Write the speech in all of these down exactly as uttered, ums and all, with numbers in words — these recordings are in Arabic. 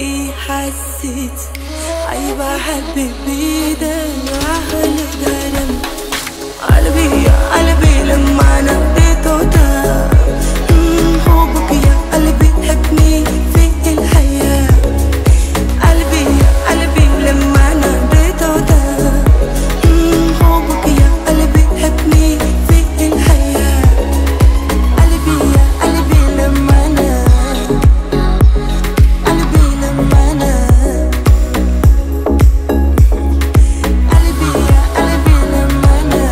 بيه حسيت عيب أحب بيده أهل الهرم. قلبي يا قلبي لما ناديته ده حبك يا قلبي تحبني في الحياة. قلبي يا قلبي لما ناديته ده حبك يا قلبي تحبني في الحياة. قلبي يا قلبي لما أنا قلبي لما أنا قلبي يا قلبي لما أنا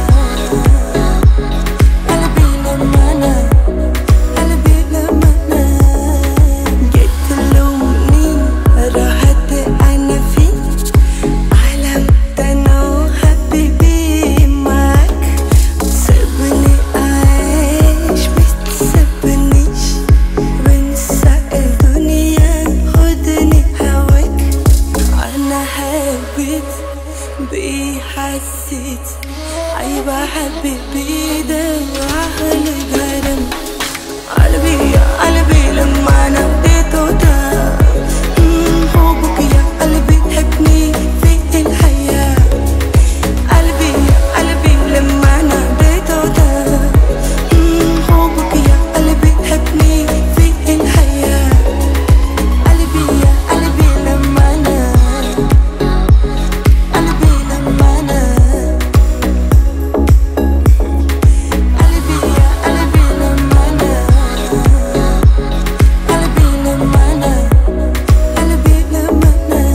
قلبي لما أنا قلبي لما أنا جيت تلومني راحت أنا فيك علمت أنا وحبيبي معاك. تسيبني أعيش متسيبنيش وانسى الدنيا خدني هواك. أنا حبيت بيه حسيت عيب أحب بيده أهل الهرم. قلبي يا قلبي لما ناديته ده حبك يا قلبي تحبني في الحياة. قلبي يا قلبي لما ناديته ده حبك يا قلبي تحبني في الحياة. قلبي يا قلبي لما أنا قلبي لما أنا قلبي يا قلبي لما أنا قلبي لما أنا قلبي لما أنا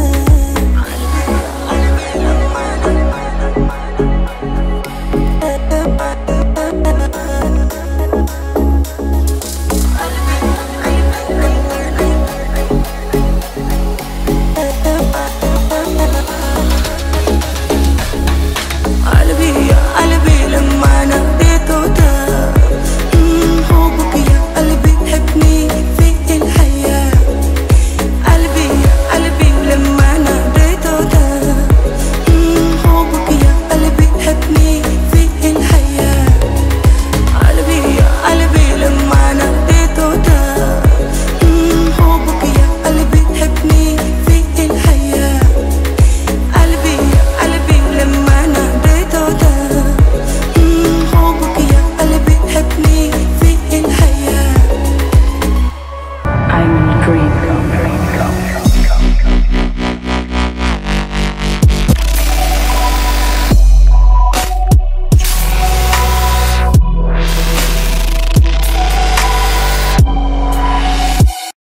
قلبي يا قلبي لما ناديته ده حبك يا قلبي تحبني في الحياة. قلبي يا قلبي لما ناديته ده حبك يا قلبي تحبني في الحياة. قلبي يا قلبي لما ناديته ده حبك يا قلبي تحبني في الحياة. قلبي يا قلبي لما ناديته ده حبك يا قلبي تحبني في الحياة. I'm in a dream.